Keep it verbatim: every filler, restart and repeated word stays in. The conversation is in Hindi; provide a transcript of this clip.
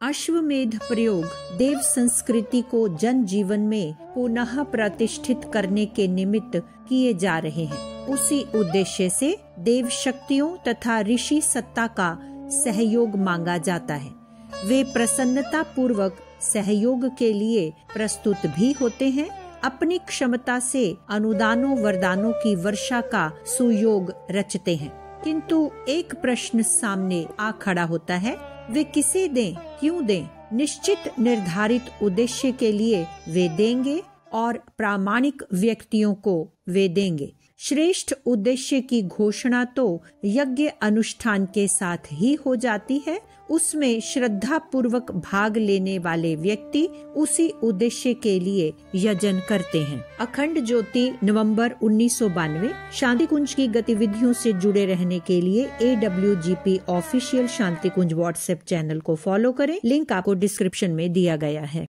अश्वमेध प्रयोग देव संस्कृति को जन जीवन में पुनः प्रतिष्ठित करने के निमित्त किए जा रहे हैं। उसी उद्देश्य से देव शक्तियों तथा ऋषि सत्ता का सहयोग मांगा जाता है। वे प्रसन्नता पूर्वक सहयोग के लिए प्रस्तुत भी होते हैं। अपनी क्षमता से अनुदानों वरदानों की वर्षा का सुयोग रचते हैं। किंतु एक प्रश्न सामने आ खड़ा होता है, वे किसे दें, क्यों दें? निश्चित निर्धारित उद्देश्य के लिए वे देंगे और प्रामाणिक व्यक्तियों को वे देंगे। श्रेष्ठ उद्देश्य की घोषणा तो यज्ञ अनुष्ठान के साथ ही हो जाती है। उसमें श्रद्धा पूर्वक भाग लेने वाले व्यक्ति उसी उद्देश्य के लिए यजन करते हैं। अखंड ज्योति नवंबर उन्नीस सौ बानवे। शांति कुंज की गतिविधियों से जुड़े रहने के लिए A W G P official Shanti Kunj WhatsApp channel को फॉलो करें। लिंक आपको डिस्क्रिप्शन में दिया गया है।